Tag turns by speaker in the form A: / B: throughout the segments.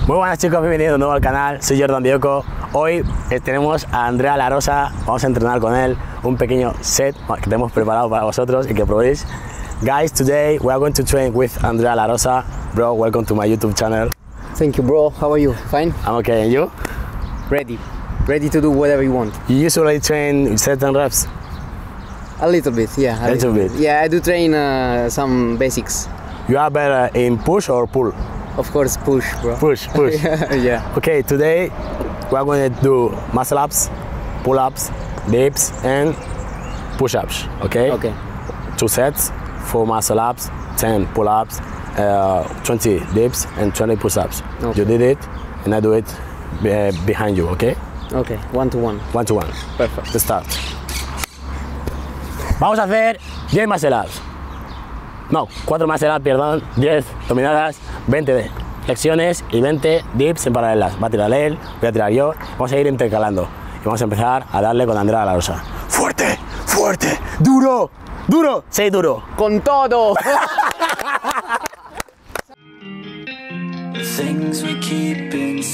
A: Muy buenas chicos, bienvenidos de nuevo al canal, soy Jordan Dioco. Hoy tenemos a Andrea La Rosa, vamos a entrenar con él, un pequeño set que tenemos preparado para vosotros y que probéis. Guys, today we are going to train with Andrea La Rosa. Bro, welcome to my YouTube channel.
B: Thank you, bro. How are you? Fine?
A: I'm okay, and you?
B: Ready to do whatever you want.
A: You usually train with certain reps?
B: A little bit, yeah.
A: A little bit?
B: Yeah, I do train some basics.
A: You are better in push or pull?
B: Of course, push, bro.
A: Push.
B: Yeah.
A: Okay, today we are going to do muscle ups, pull ups, dips, and push ups. Okay?
B: Okay.
A: 2 sets, 4 muscle ups, 10 pull ups, 20 dips, and 20 push ups.
B: Okay.
A: You did it, and I do it behind you. Okay?
B: Okay, 1 to 1.
A: 1 to 1.
B: Perfect.
A: Let's start. Vamos a hacer 10 muscle ups. No, 4 muscle ups, perdón, 10 dominadas, 20 flexiones y 20 dips en paralelas. Va a tirar él, voy a tirar yo, vamos a ir intercalando. Y vamos a empezar a darle con Andrea La Rosa. ¡Fuerte! ¡Fuerte! ¡Duro! ¡Duro! ¡Sí, duro!
B: ¡Con todo!
C: Things we keep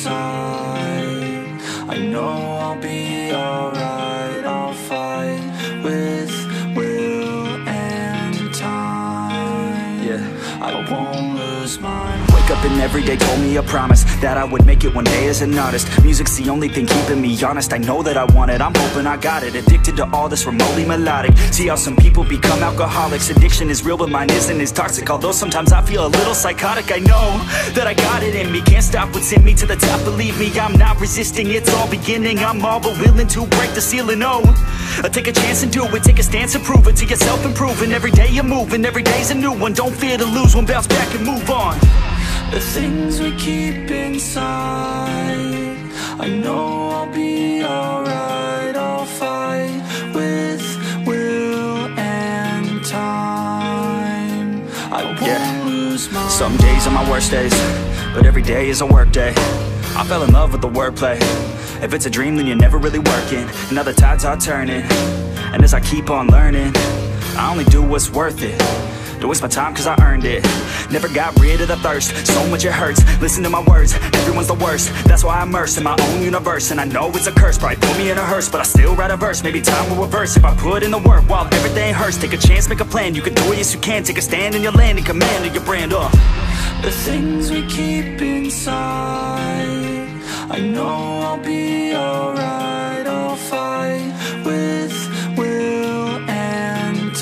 C: inside, I know I'll be alright. I'll fight with will and time. Yeah, I won't lose mine. Wake up and every day told me a promise that I would make it one day as an artist. Music's the only thing keeping me honest. I know that I want it, I'm hoping I got it. Addicted to all this remotely melodic. See how some people become alcoholics. Addiction is real but mine isn't as toxic. Although sometimes I feel a little psychotic. I know that I got it in me, can't stop what's in me to the top. Believe me, I'm not resisting, it's all beginning. I'm all but willing to break the ceiling. Oh, take a chance and do it, take a stance and prove it to yourself, improving. Every day you're moving, every day's a new one. Don't fear to lose one, bounce back and move on. The things we keep inside, I know I'll be alright. I'll fight with will and time. I won't lose my. Some days are my worst days, but every day is a work day. I fell in love with the wordplay. If it's a dream, then you're never really working. Now the tides are turning, and as I keep on learning, I only do what's worth it. Don't waste my time cause I earned it. Never got rid of the thirst, so much it hurts. Listen to my words, everyone's the worst. That's why I'm immersed in my own universe. And I know it's a curse, probably put me in a hearse, but I still write a verse, maybe time will reverse. If I put in the work while everything hurts. Take a chance, make a plan, you can do it, yes you can. Take a stand in your land and command of your brand. The things we keep inside, I know I'll be alright. I'll fight with will and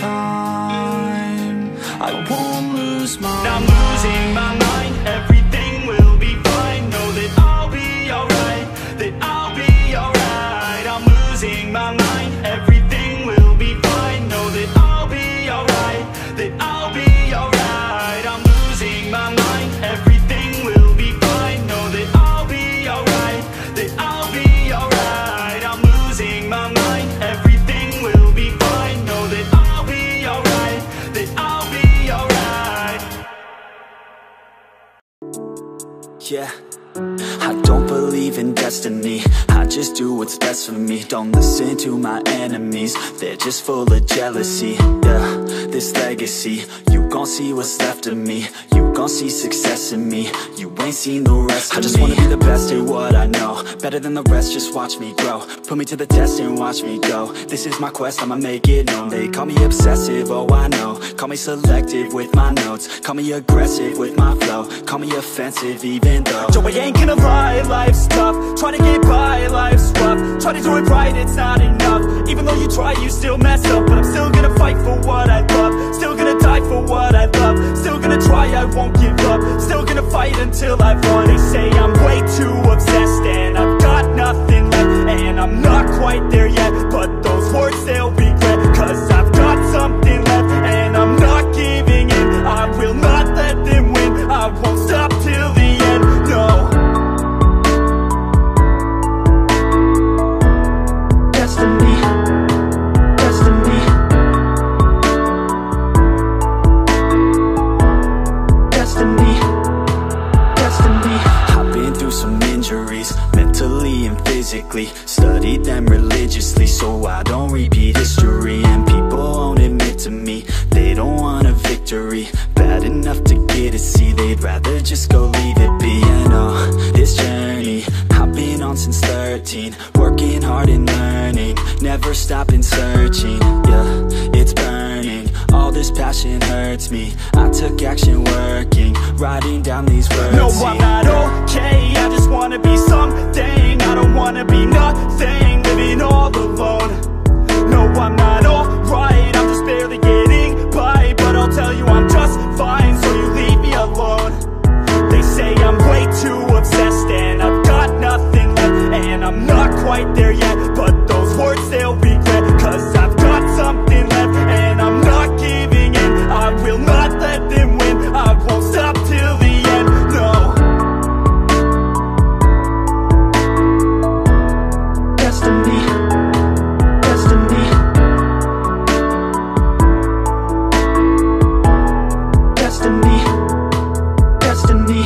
C: time. I won't lose my mind. I'm losing my mind, everything will be fine. Know that I'll be alright, that I'll be alright. I'm losing my mind, everything will be fine. Know that I'll be alright, that I'll be alright. I'm losing my mind, everything will be fine. Know that I'll be alright, that I'll be alright. I'm losing my mind, everything will be fine. Know that I'll be alright, that I'll be alright. Yeah, I don't believe in destiny, I just do what's best for me. Don't listen to my enemies, they're just full of jealousy. Yeah, this legacy, you gon' see what's left of me. You gon' see success in me, you ain't seen the rest of me. I just wanna be the best at what I know, better than the rest, just watch me grow. Put me to the test and watch me go. This is my quest, I'ma make it known. They call me obsessive, oh I know. Call me selective with my notes, call me aggressive with my flow. Call me offensive even though Joe, I ain't gonna lie, life's tough. Try to get by, life's rough. Try to do it right, it's not enough. Even though you try, you still mess up. But I'm still gonna fight for what I love. Still gonna die for what I love. Still gonna try, I won't give up. Still gonna fight until I've won. They say I'm way too obsessed and I've got nothing left. And I'm not quite there yet, but those words they'll regret. Cause I've got something left and I'm not giving in. I will not let them win, I won't stop till the end, no. Destiny, destiny, destiny, destiny. I've been through some injuries, mentally and physically. Studied them religiously. never stopping searching, yeah, it's burning. All this passion hurts me. I took action working, writing down these words.
D: No, I'm not okay, I just wanna be something. I don't wanna be nothing, living all alone. No, I'm not alright, I'm just barely getting by. But I'll tell you I'm just fine, so you leave me alone. They say I'm way too obsessed and I've got nothing left, and I'm not quite there yet, but those words they'll regret. Cause I've got something left and I'm not giving in. I will not let them win, I won't stop till the end, no. Destiny, destiny, destiny, destiny,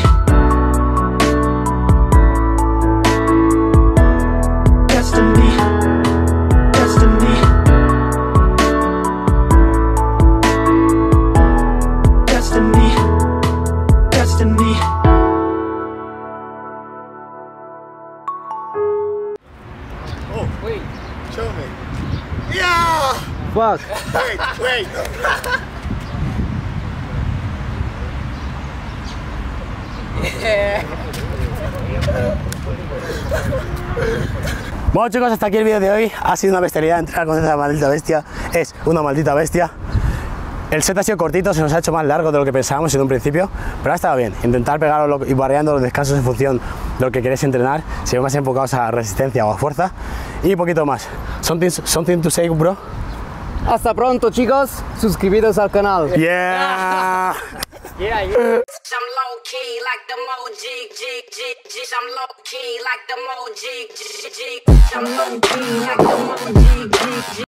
D: destiny, destiny, destiny, destiny.
B: Wait.
E: Show me. Yeah!
B: Fuck.
E: Wait.
A: Bueno chicos, hasta aquí el vídeo de hoy. Ha sido una bestialidad entrar con esa maldita bestia. Es una maldita bestia. El set ha sido cortito, se nos ha hecho más largo de lo que pensábamos en un principio, pero ha estado bien. Intentar pegarlo y variando los descansos en función de lo que queréis entrenar, si más enfocados a resistencia o a fuerza, y poquito más. Something to say, bro?
B: Hasta pronto, chicos. Suscribiros al canal.
A: Yeah!
B: Yeah.
F: I'm low key like the Mo G. I'm low key like the Mo G. I'm low key like the Mo G.